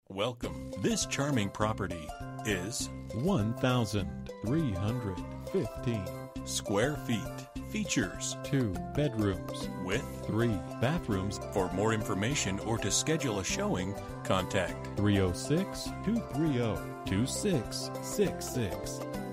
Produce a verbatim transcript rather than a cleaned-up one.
Welcome. This charming property is one thousand three hundred fifteen square feet. Features two bedrooms with three bathrooms. For more information or to schedule a showing, contact three oh six, two three oh, two six six six.